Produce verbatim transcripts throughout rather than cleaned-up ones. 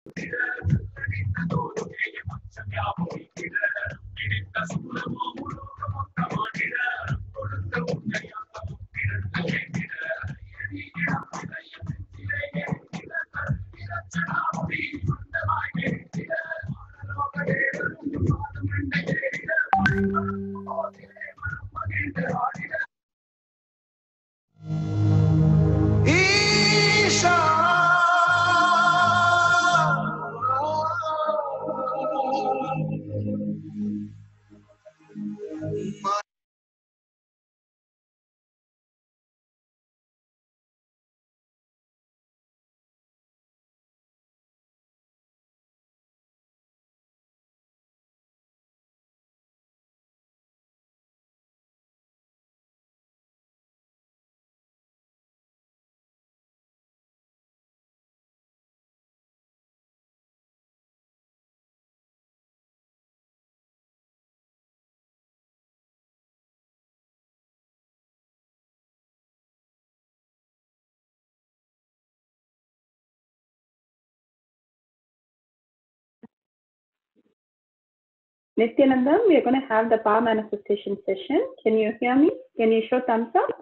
Nityanandam, we are going to have the power manifestation session. Can you hear me? Can you show thumbs up?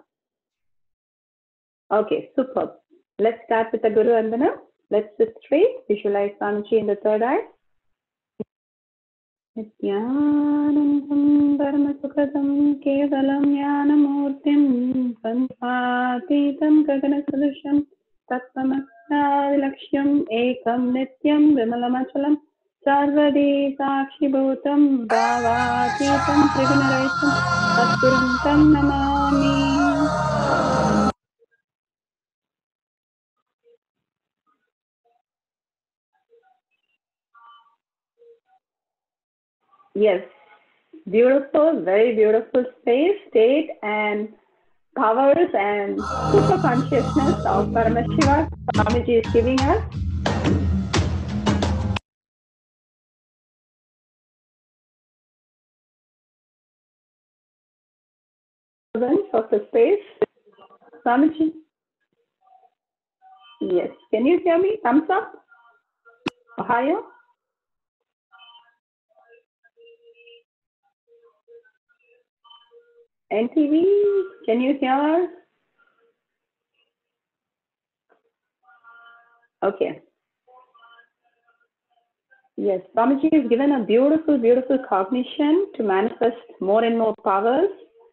Okay, superb. Let's start with the Guru Vandana. Let's sit straight. Visualize Swamiji in the third eye. Nityanandam Dharmasukadam Kevalam Jnanamurtim Panchatitam Gaganasudushyam Tattvamasyavilaksham Ekam Nityam Vimalamachalam Sarvadi Sakshibhutam Bhavatītam Trigunaraitam Tatgurum Tam Namami. Yes, beautiful, very beautiful space, state, and powers and super consciousness of Paramashiva Swamiji is giving us. Of the space, Swamiji. Yes, can you hear me? Thumbs up. Ohio. N T V, can you hear? Okay. Yes, Swamiji is given a beautiful, beautiful cognition to manifest more and more powers.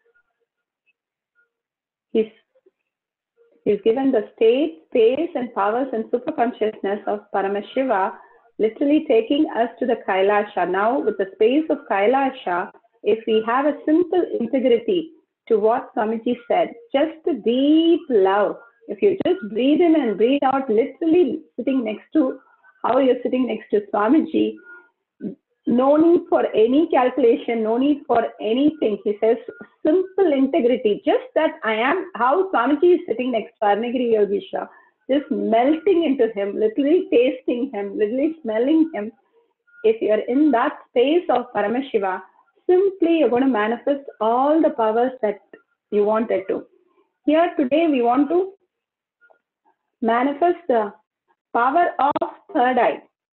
He's, he's given the state, space, and powers and super consciousness of Paramashiva, literally taking us to the Kailasha. Now, with the space of Kailasha, if we have a simple integrity to what Swamiji said, just a deep love, if you just breathe in and breathe out, literally sitting next to how you're sitting next to Swamiji, no need for any calculation, no need for anything. He says simple integrity, just that I am, how Swamiji is sitting next to Arunagiri Yogeshwara, just melting into him, literally tasting him, literally smelling him. If you're in that space of Paramashiva, simply you're going to manifest all the powers that you wanted to. Here today we want to manifest the power of third eye.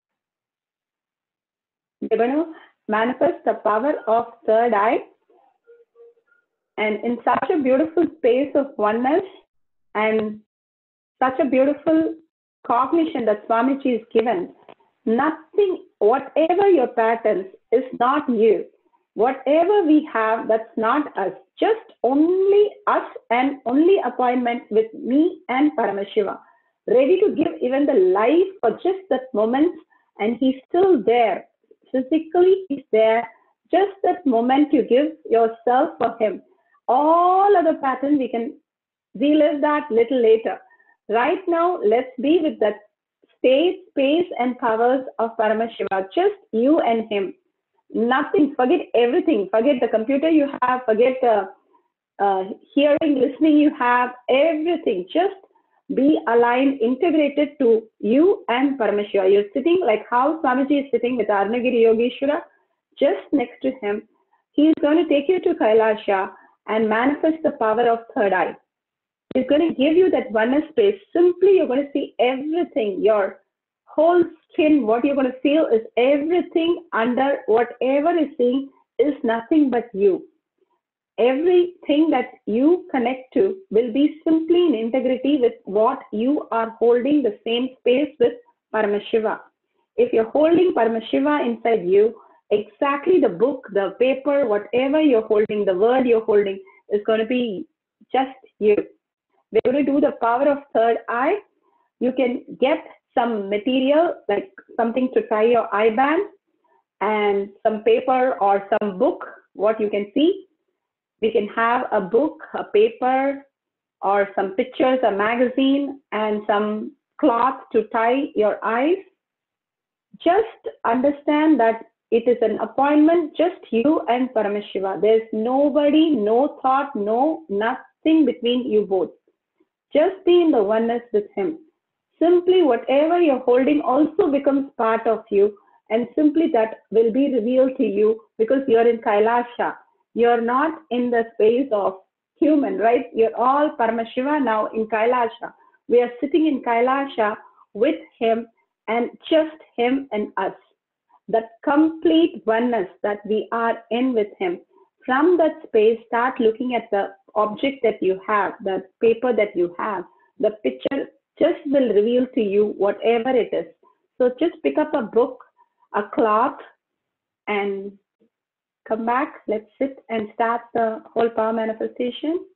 We're going to manifest the power of third eye, and in such a beautiful space of oneness and such a beautiful cognition that Swamiji is given, nothing, whatever your patterns is not you. Whatever we have, that's not us. Just only us and only appointment with me and Paramashiva. Ready to give even the life for just that moment, and he's still there. Physically, he's there. Just that moment you give yourself for him. All other patterns, we can relive that little later. Right now, let's be with that state, space, and powers of Paramashiva. Just you and him. Nothing. Forget everything. Forget the computer you have. Forget the uh, hearing, listening you have. Everything. Just be aligned, integrated to you and Paramashiva. You're sitting like how Swamiji is sitting with Arunagiri Yogeshwara, just next to him. He's going to take you to Kailasha and manifest the power of third eye. He's going to give you that oneness space. Simply, you're going to see everything, your whole skin, what you're going to feel is everything under whatever is seeing is nothing but you. Everything that you connect to will be simply in integrity with what you are holding the same space with Paramashiva. If you're holding Paramashiva inside you, exactly the book, the paper, whatever you're holding, the word you're holding is going to be just you. We're going to do the power of third eye. You can get some material, like something to tie your eye band, and some paper or some book, what you can see. We can have a book, a paper, or some pictures, a magazine, and some cloth to tie your eyes. Just understand that it is an appointment, just you and Paramashiva. There's nobody, no thought, no nothing between you both. Just be in the oneness with him. Simply whatever you're holding also becomes part of you, and simply that will be revealed to you because you're in Kailasha. You're not in the space of human, right? You're all Paramashiva now in Kailasha. We are sitting in Kailasha with him and just him and us. That complete oneness that we are in with him. From that space, start looking at the object that you have, the paper that you have. The picture just will reveal to you whatever it is. So just pick up a book, a cloth, and come back. Let's sit and start the whole power manifestation.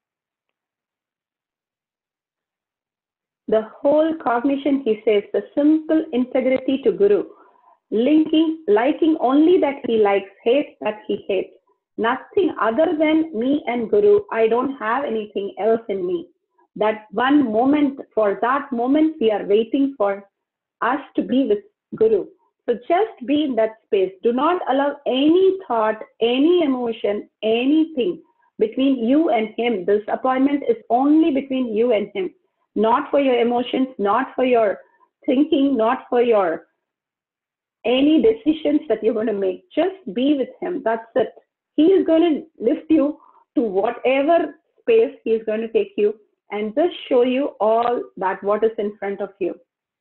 The whole cognition, he says, the simple integrity to Guru. Linking, liking only that he likes, hate that he hates. Nothing other than me and Guru. I don't have anything else in me. That one moment, for that moment, we are waiting for us to be with Guru. So just be in that space. Do not allow any thought, any emotion, anything between you and him. This appointment is only between you and him. Not for your emotions, not for your thinking, not for your any decisions that you're going to make. Just be with him. That's it. He is going to lift you to whatever space he is going to take you and just show you all that what is in front of you.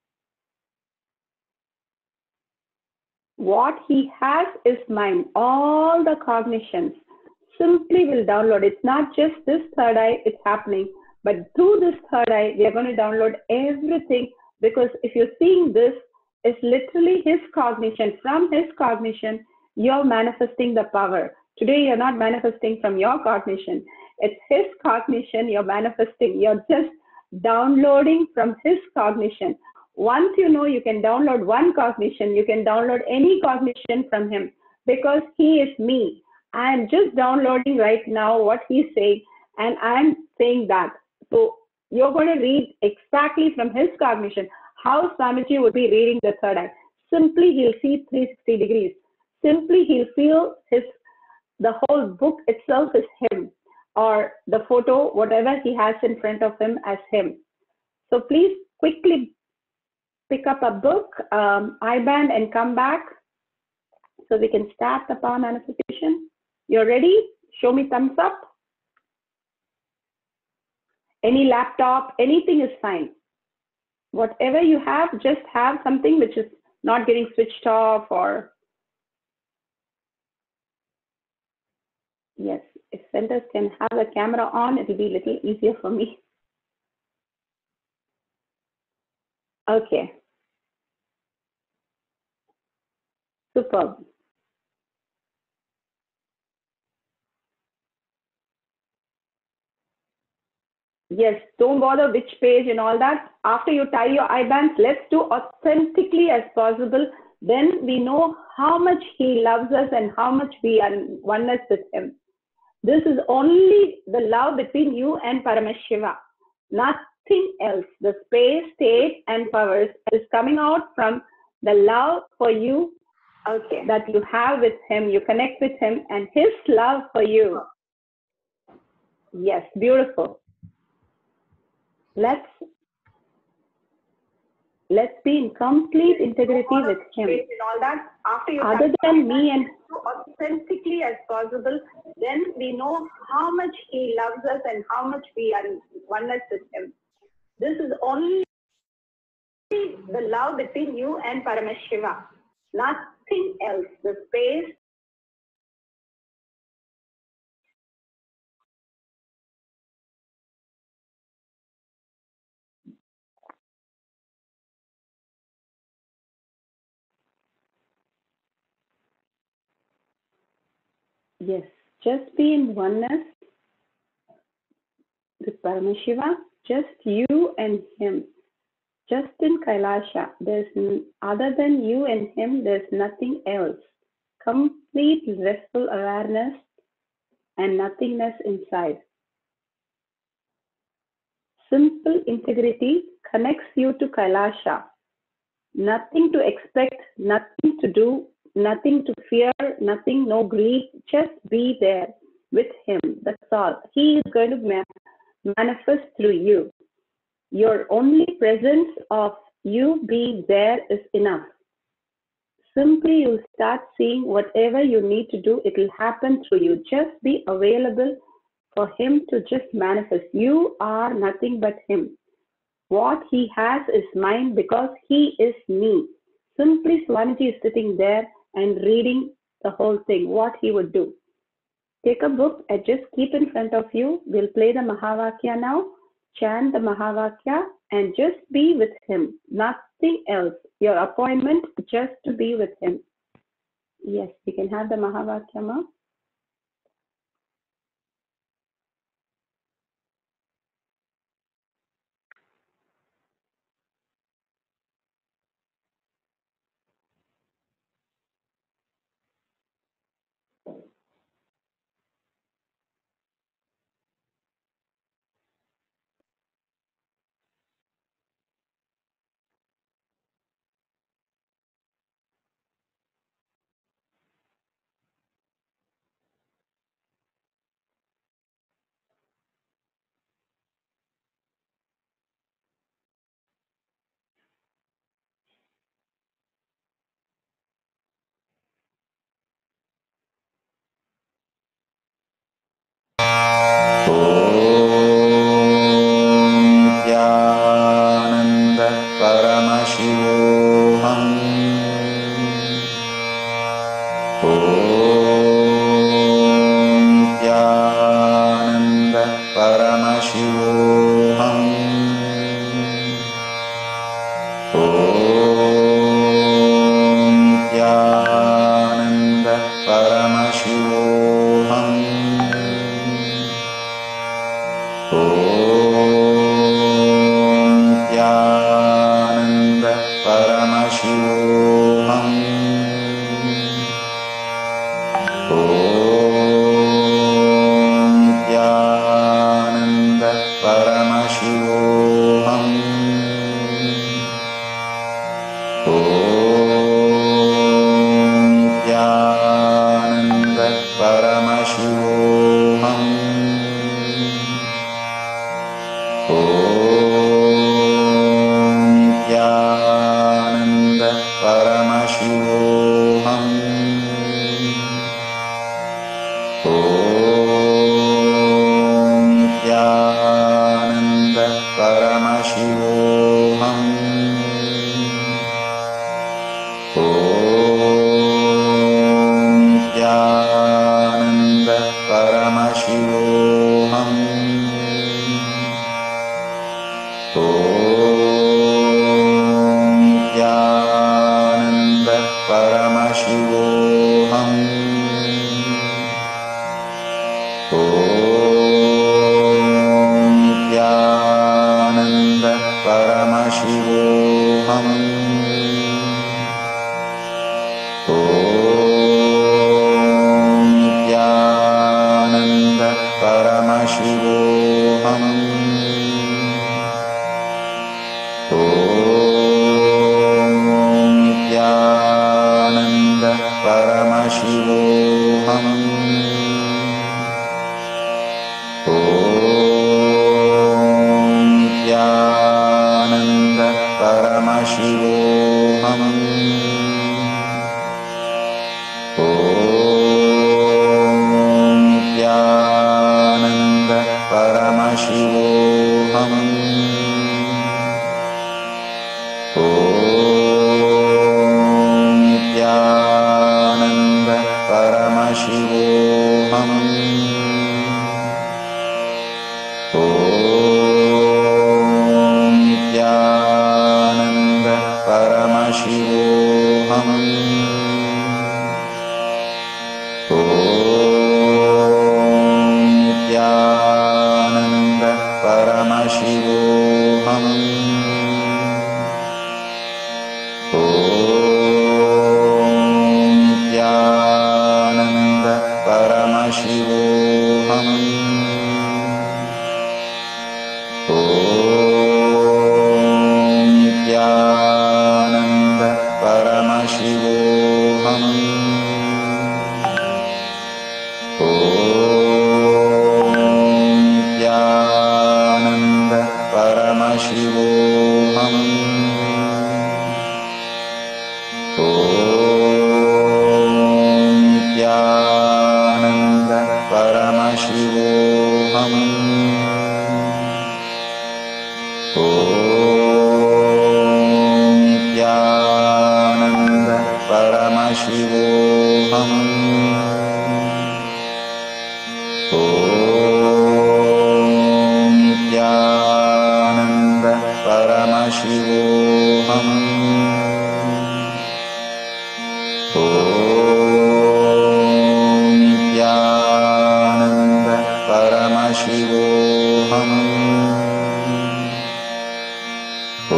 What he has is mine. All the cognitions simply will download. It's not just this third eye, it's happening. But through this third eye, we are going to download everything, because if you're seeing this, it's literally his cognition. From his cognition, you're manifesting the power. Today, you're not manifesting from your cognition. It's his cognition you're manifesting. You're just downloading from his cognition. Once you know you can download one cognition, you can download any cognition from him, because he is me. I am just downloading right now what he's saying, and I'm saying that. So you're going to read exactly from his cognition how Swamiji would be reading the third eye. Simply he'll see three hundred sixty degrees. Simply he'll feel his, the whole book itself is him, or the photo, whatever he has in front of him as him. So please quickly pick up a book, um, eye band, and come back so we can start the power manifestation. You're ready? Show me thumbs up. Any laptop, anything is fine. Whatever you have, just have something which is not getting switched off, or yes, if centers can have the camera on, it will be a little easier for me. Okay. Superb. Yes, don't bother which page and all that. After you tie your eye bands, let's do authentically as possible. Then we know how much he loves us and how much we are in oneness with him. This is only the love between you and Paramashiva. Nothing else. The space, state, and powers is coming out from the love for you, okay, that you have with him. You connect with him and his love for you. Yes, beautiful. Let's let's be in complete integrity with him. And all that. After you other than me and authentically as possible, then we know how much he loves us and how much we are in oneness with him. This is only the love between you and Paramashiva. Nothing else. The space. Yes, just be in oneness with Paramashiva, just you and him. Just in Kailasha, there's n- other than you and him, there's nothing else. Complete restful awareness and nothingness inside. Simple integrity connects you to Kailasha. Nothing to expect, nothing to do, nothing to fear, nothing, no greed. Just be there with him. That's all. He is going to ma- manifest through you. Your only presence of you being there is enough. Simply you start seeing whatever you need to do, it will happen through you. Just be available for him to just manifest. You are nothing but him. What he has is mine because he is me. Simply Swamiji is sitting there and reading the whole thing, what he would do. Take a book and just keep in front of you. We'll play the Mahavakya now. Chant the Mahavakya and just be with him. Nothing else. Your appointment just to be with him. Yes, we can have the Mahavakya now. Nityananda Paramashivoham. Om Nityananda Paramashivoham. Om Nityananda Paramashivoham. Om Nityananda Paramashivoham. Om Nityananda Paramashivoham. Om Nityananda Paramashivoham. Om Nityananda Paramashivoham. Om Nityananda Paramashivoham. Om Nityananda Paramashivoham. Om Nityananda Paramashivoham. Om Nityananda Paramashivoham. Om Nityananda Paramashivoham. Om Nityananda परमशिवोऽहम् ॐ नित्यानन्द परमशिवोऽहम् ॐ नित्यानन्द परमशिवोऽहम् ॐ नित्यानन्द परमशिवोऽहम् ॐ नित्यानन्द परमशिवोऽहम् ॐ नित्यानन्द परमशिवोऽहम् ॐ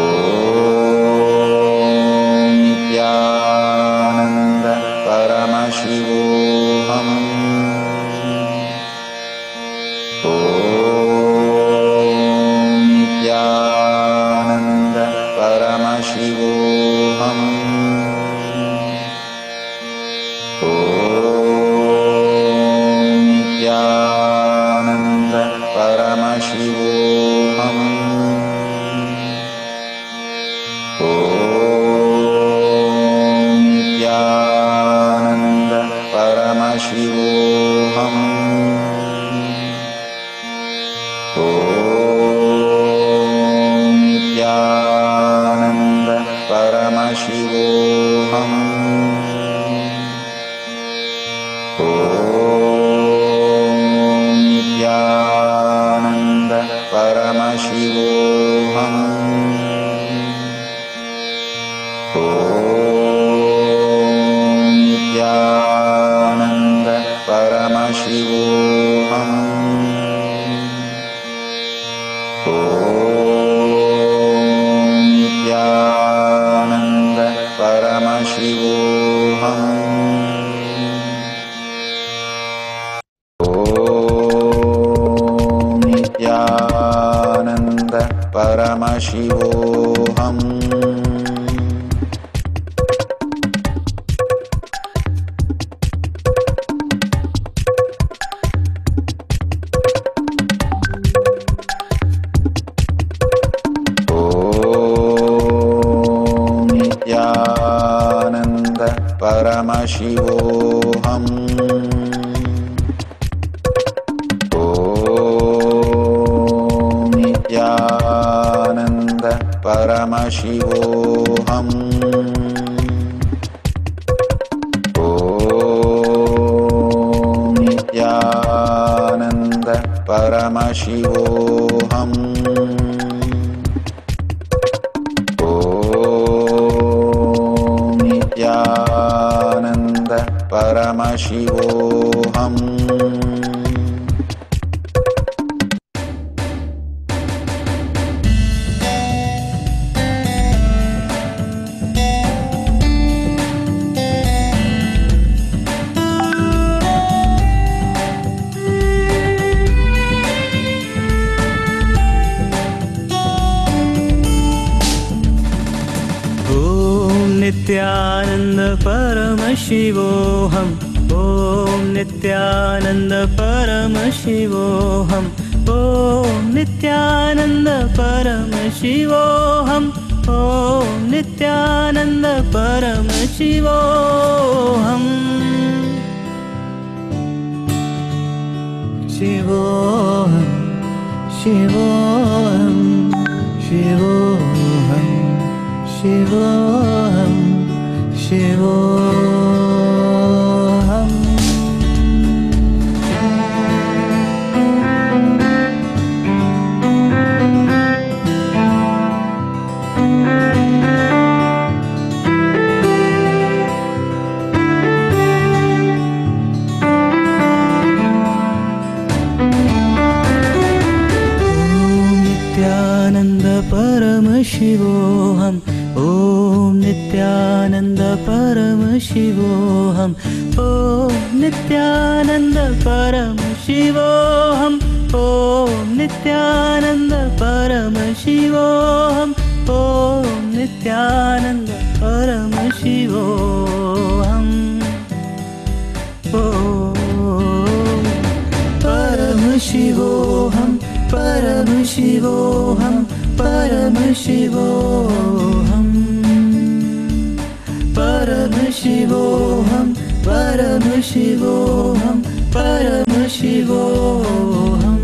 नित्यानन्द परमशिवोऽहम् ॐ नित्यानन्द परमशिवोऽहम् ॐ नित्यानन्द परमशिवोऽहम् ॐ नित्यानन्द परमशिवोऽहम् ॐ नित्यानन्द परमशिवोऽहम् ॐ नित्यानन्द परमशिवोऽहम् ॐ नित्यानन्द परमशिवोऽहम् ॐ नित्यानन्द परमशिवोऽहम् ॐ नित्यानन्द परमशिवोऽहम् परमशिवोऽहम् ॐ नित्यानन्द परमशिवोऽहम् ॐ नित्यानन्द परमशिवोऽहम् ॐ नित्यानन्द परमशिवोऽहम् नित्यानन्द परमशिवोऽहम् ॐ नित्यानन्द परमशिवोऽहम् ॐ नित्यानन्द परमशिवोऽहम् ॐ नित्यानन्द परमशिवोऽहम् शिवोऽहम् शिवोऽहम् शिवोऽहम् शिवोऽहम् शिवोऽहम् नित्यानन्द परमशिवोऽहम् ॐ नित्यानन्द परमशिवोऽहम् ॐ नित्यानन्द परमशिवोऽहम् ॐ नित्यानन्द परमशिवोऽहम् ॐ नित्यानन्द नित्यानन्द परमशिवोऽहम् ॐ परमशिवोऽहम् परमशिवोऽहम् परमशिवोऽहम् परमशिवोऽहम् परमशिवोऽहम् परमशिवोऽहम्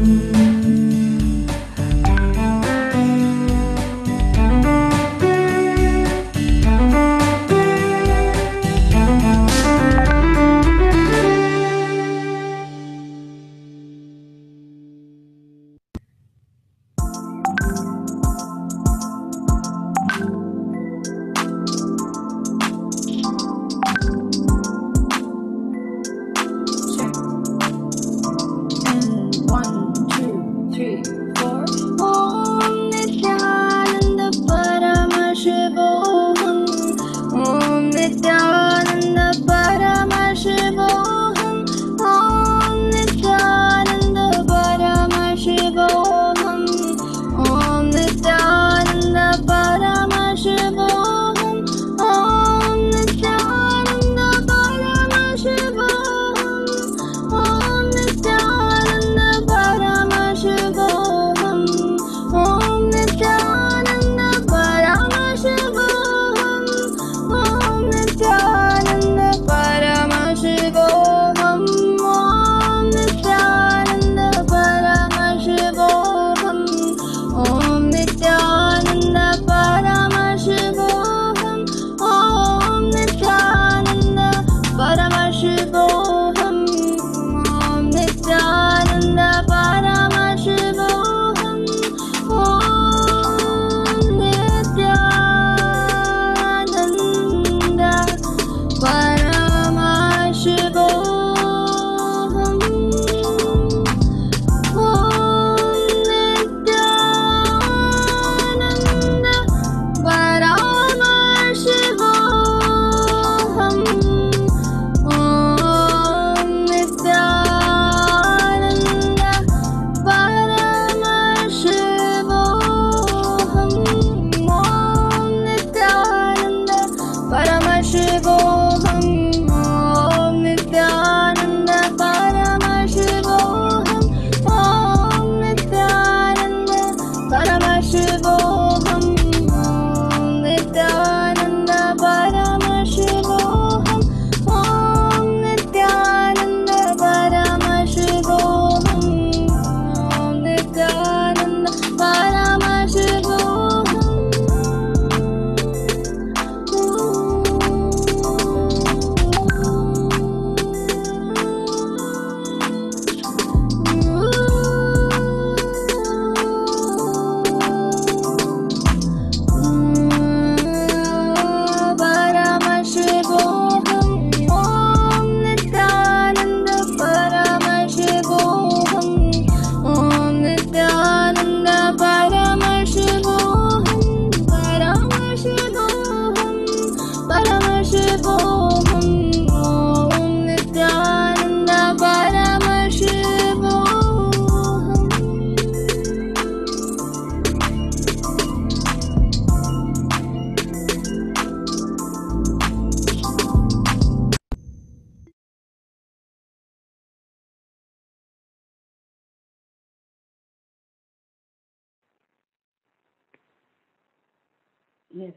Yes.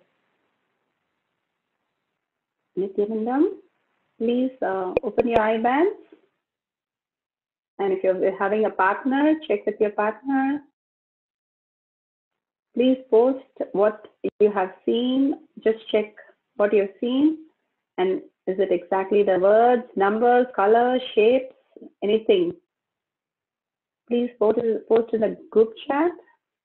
Nityanandam, please uh, open your eye bands. And if you're having a partner, check with your partner. Please post what you have seen. Just check what you've seen. And is it exactly the words, numbers, colors, shapes, anything? Please post, post in the group chat.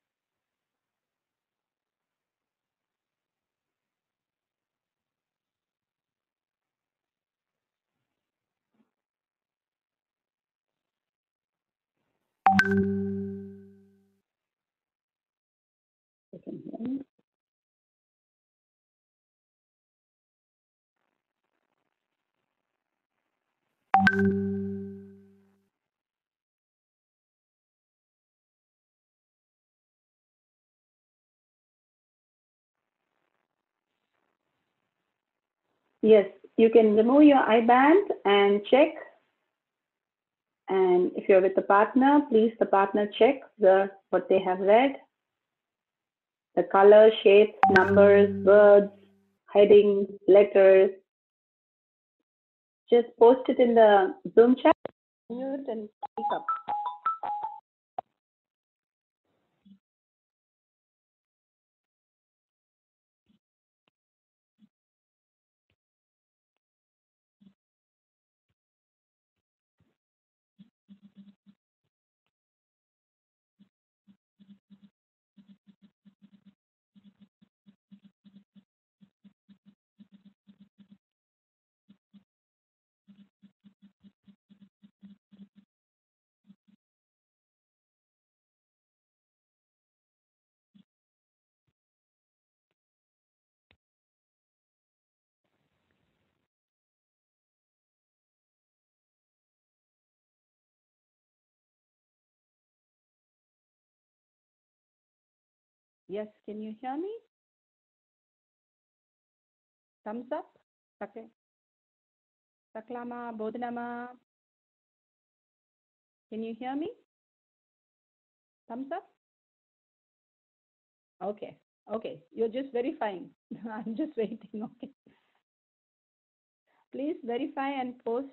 You can hear me. Yes, you can remove your eye band and check. And if you're with the partner, please the partner check the what they have read, the color, shapes, numbers, words, headings, letters. Just post it in the Zoom chat, mute and speak up. Yes, can you hear me? Thumbs up. Okay. Saklama, Bodhanama. Can you hear me? Thumbs up. Okay. Okay. You're just verifying. I'm just waiting. Okay. Please verify and post.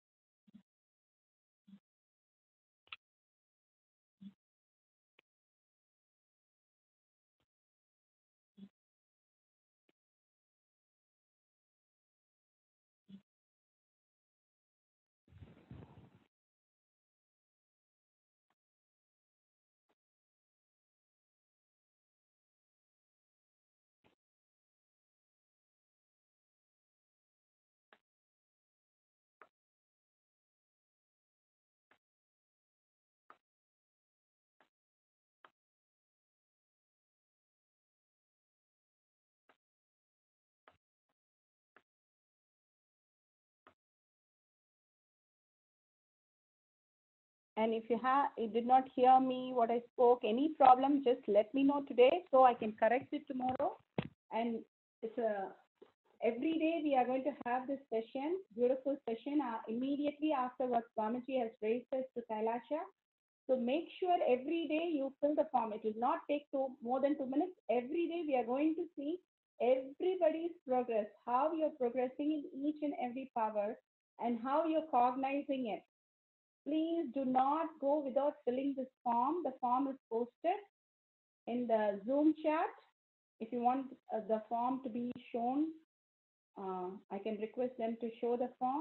And if you have, you did not hear me, what I spoke, any problem, just let me know today so I can correct it tomorrow. And it's a, every day we are going to have this session, beautiful session, uh, immediately after what Swamiji has raised us to Kailasha. So make sure every day you fill the form. It will not take two, more than two minutes. Every day we are going to see everybody's progress, how you're progressing in each and every power and how you're cognizing it. Please do not go without filling this form. The form is posted in the Zoom chat. If you want uh, the form to be shown, uh, I can request them to show the form.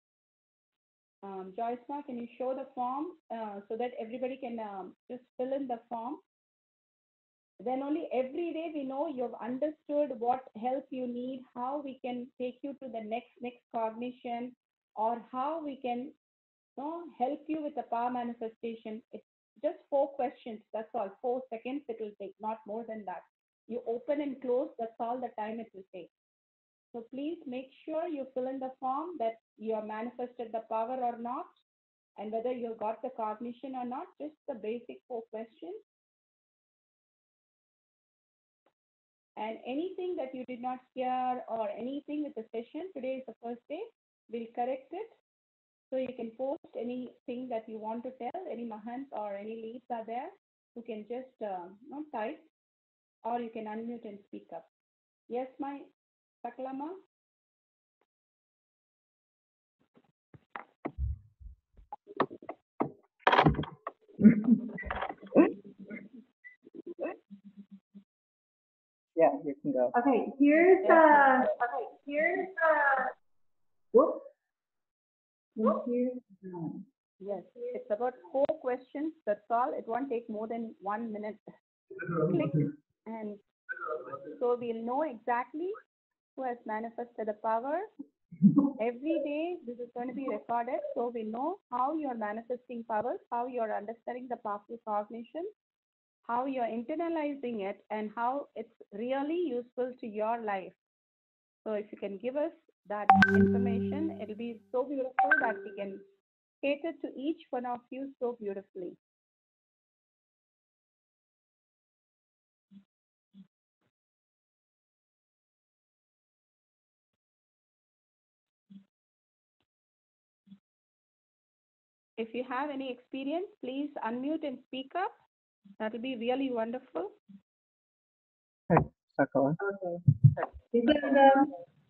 Um, Joyce, can you show the form uh, so that everybody can um, just fill in the form? Then only every day we know you've understood what help you need, how we can take you to the next next cognition, or how we can you know, help you with the power manifestation. It's just four questions. That's all. Four seconds it will take, not more than that. You open and close. That's all the time it will take. So please make sure you fill in the form that you have manifested the power or not, and whether you got the cognition or not. Just the basic four questions. And anything that you did not hear or anything with the session, today is the first day, we'll correct it. So you can post anything that you want to tell, any mahants or any leads are there who can just uh, you know, type, or you can unmute and speak up. Yes, my Saklama? Yeah, you can go. Okay, here's uh okay, here's uh whoops. Here's um, Yes, it's about four questions. That's all. It won't take more than one minute. Click, and so we'll know exactly who has manifested the power. Every day, this is going to be recorded, so we know how you're manifesting powers, how you're understanding the powerful cognition, how you're internalizing it, and how it's really useful to your life. So if you can give us that information, it'll be so beautiful that we can cater to each one of you so beautifully. If you have any experience, please unmute and speak up. That will be really wonderful. Okay. Nityananda.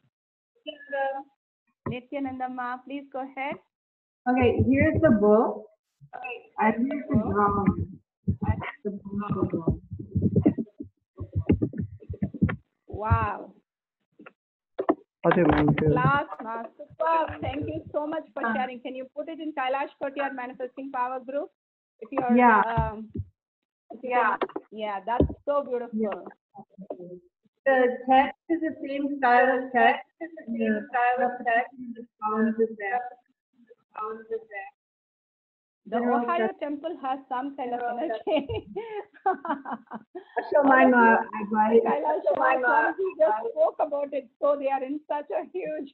Nityanandamma, please go ahead. Okay, here's the book. And here's the drawing. The drawing. Wow. I'll do mine too. Class, Ma. Superb. Thank you so much for sharing. Can you put it in Kailash Kotiyar Manifesting Power group? If you're, Yeah. Um, if you yeah. Can, yeah, that's so beautiful. Yeah. The text is the same style of text. The style of text. The sounds is there. Sounds is there. The Ohio temple has some kind of energy. So my ma, I Kailash Swamiji just spoke about it, so they are in such a huge.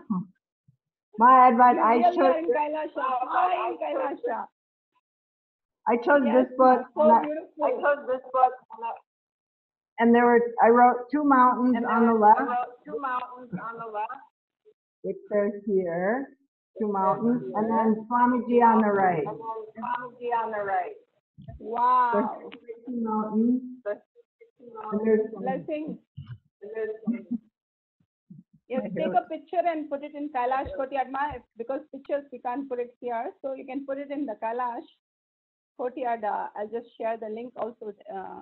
My advice, You I really chose. are in Kailasha. Fly in Kailasha. I chose Yes, this book. so and I- beautiful. I chose this book. And there were, I wrote two mountains And on the there left, I wrote two mountains on the left. which says here, two mountains, and then Swamiji on the right. And then Swamiji on the right. Wow. There's two mountains. And there's Blessings. Yes, take a picture and put it in Kailash Kotiyadma, if- because pictures we can't put it here. So you can put it in the Kailash Kotiyad. uh, I'll just share the link also. Uh,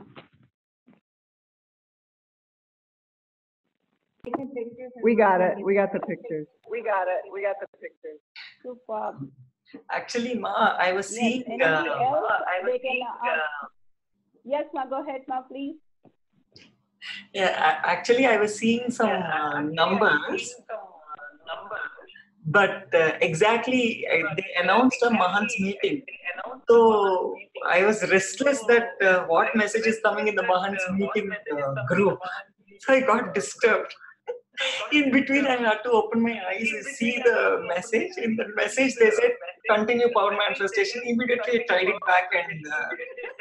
We got it. We got the pictures. we got it. We got the pictures. Superb. Actually, Ma, I was Yes, seeing. anybody uh, else? I was They can, seeing. uh, Uh, Yes, Ma, go ahead, Ma, please. yeah, a- actually, I was seeing some Yeah, uh, actually, I was numbers, seeing some, uh, numbers. but uh, exactly uh, But, they uh, announced a exactly, Mahant's uh, meeting. they announced So the Mahant's meeting. I was restless that uh, what I message is coming in the requested Mahant's that, uh, what meeting message is uh, coming in the group. Mahant's meeting. So I got disturbed. In between, I had to open my eyes and see the message. In the message, they said, continue power manifestation. Immediately, I tried it back and uh,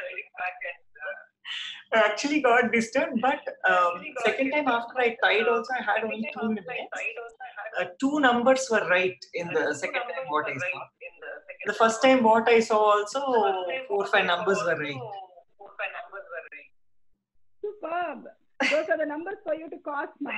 I actually got disturbed. But um, second time after I tried also, I had only two minutes. Uh, two numbers were right in the second time what I saw. The first time what I saw also, four five numbers were right. Superb. Those are the numbers for you to cross, Ma.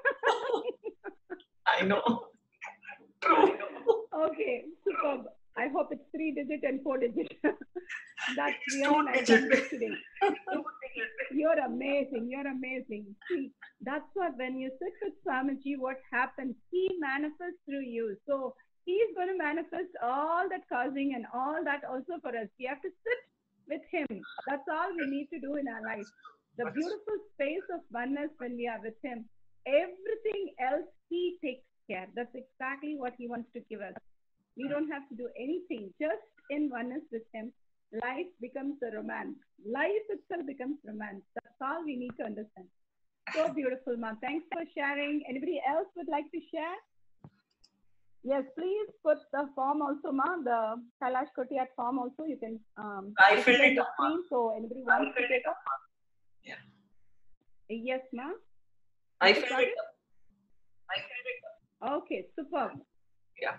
I know. True. Okay, superb. I hope it's three digit and four digit. That's It's really two nice. digit. I'm just kidding. You're amazing. You're amazing. See, that's what when you sit with Swamiji, what happens? He manifests through you. So he's going to manifest all that causing and all that also for us. We have to sit with him. That's all we need to do in our life. The beautiful space of oneness when we are with him. Everything else he takes care. That's exactly what he wants to give us. We don't have to do anything. Just in oneness with him, life becomes a romance. Life itself becomes romance. That's all we need to understand. So beautiful, Ma. Thanks for sharing. Anybody else would like to share? Yes, please put the form also, Ma. The Kailash Kotiyat form also. You can um, I put filled on it the up, Ma. screen so anybody wants to take up. Yeah. Yes, Ma. I You filled got it it? up. I filled it up. Okay, superb. Yeah.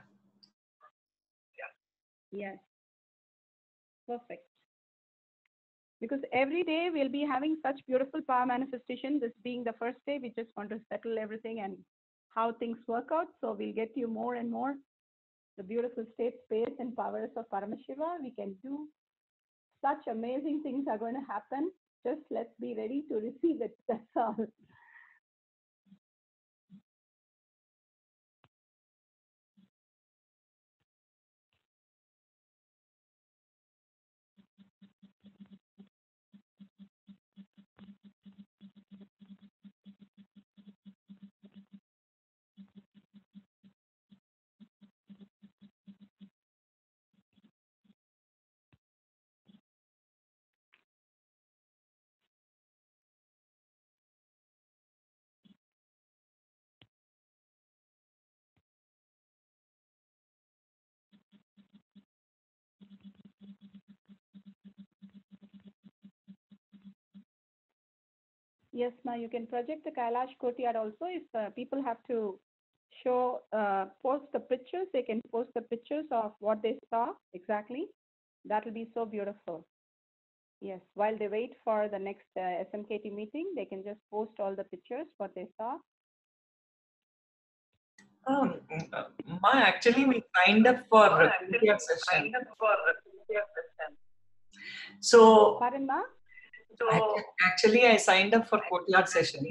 Yes, perfect. Because every day we'll be having such beautiful power manifestation. This being the first day, we just want to settle everything and how things work out. So we'll get you more and more the beautiful state, space, and powers of Paramashiva. We can do such amazing things are going to happen. Just let's be ready to receive it. That's all. Yes, Ma, you can project the Kailash Kotiyad also if uh, people have to show, uh, post the pictures. They can post the pictures of what they saw exactly. That will be so beautiful. Yes, while they wait for the next uh, S M K T meeting, they can just post all the pictures, what they saw. Um, uh, Ma, actually, we signed up for a Q T R session. So, Pardon, ma? actu- actually, I signed up for courtyard session.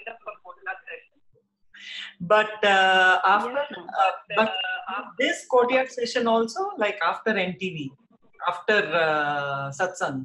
But uh, after, Yes, ma'am. uh, but this courtyard session also, like after N T V, after uh, satsang.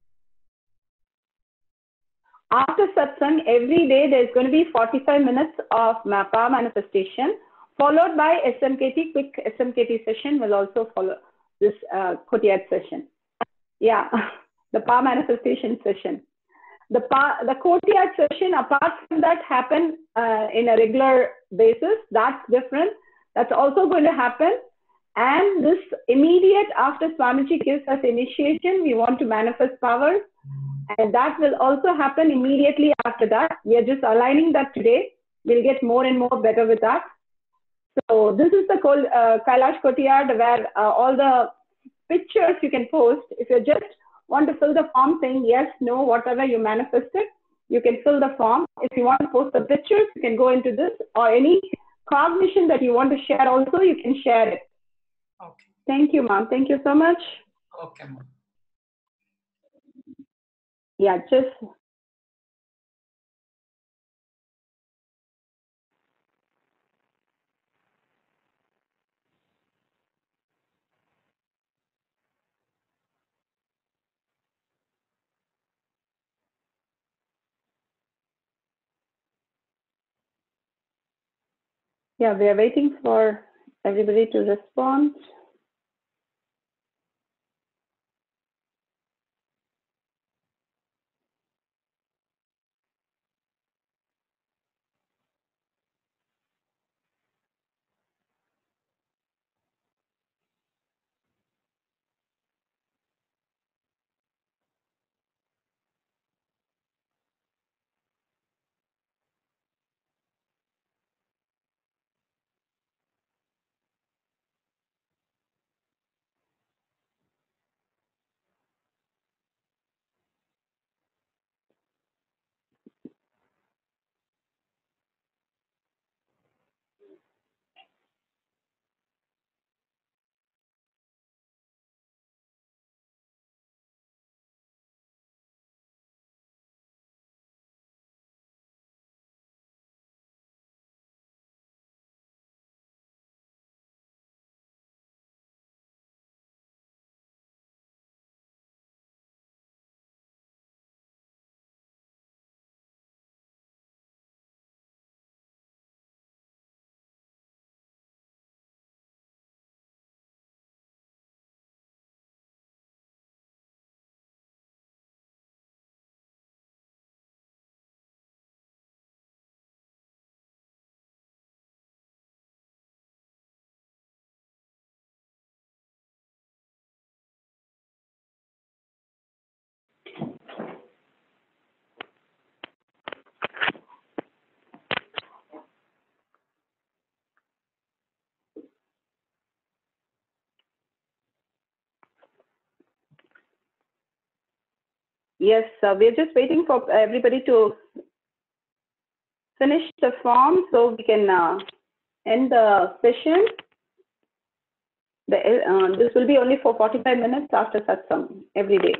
After satsang, every day there's going to be forty-five minutes of power manifestation, followed by S M K T, quick S M K T session will also follow this uh, Kotiyat session. Yeah, the power manifestation session. The, pa- the Kotiyat session, apart from that, happen uh, in a regular basis. That's different. That's also going to happen. And this immediate after Swamiji gives us initiation, we want to manifest powers. And that will also happen immediately after that. We are just aligning that today. We'll get more and more better with that. So this is the uh, Kailash Kotiyard where uh, all the pictures you can post. If you just want to fill the form saying yes, no, whatever you manifested, you can fill the form. If you want to post the pictures, you can go into this, or any cognition that you want to share also, you can share it. Okay. Thank you, ma'am. Thank you so much. Okay, ma'am. Yeah, just yeah, we are waiting for everybody to respond. Yes, uh, we're just waiting for everybody to finish the form so we can uh, end the session. The, uh, this will be only for forty-five minutes after satsang every day.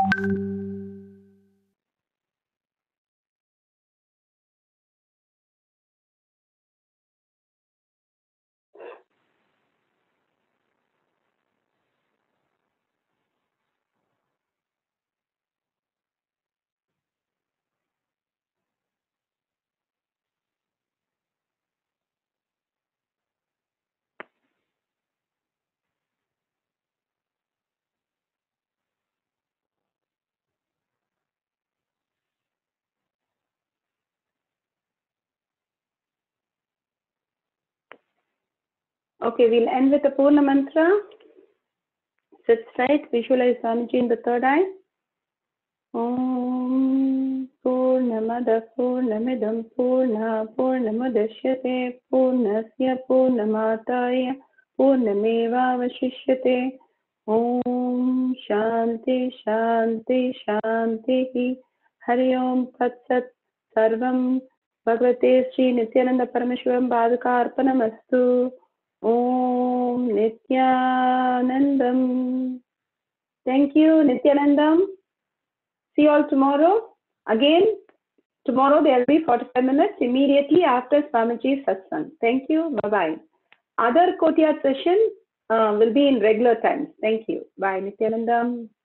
Okay, we'll end with the Purna Mantra. Sit straight, visualize Swamiji in the third eye. Om Purnamada Purnamidam Purna Purnamudashyate Purnasya Purnamataya Purnamevavashishyate. Om Shanti Shanti Shanti. Hari Om Tat Sat. Sarvam Bhagavate Sri Nityananda Parameshwaram Bhadaka Arpanamastu. Om Nityanandam. Thank you, Nityanandam. See you all tomorrow. Again, tomorrow there will be forty-five minutes immediately after Swamiji's satsang. Thank you. Bye-bye. Other Kotiyat session uh, will be in regular times. Thank you. Bye, Nityanandam.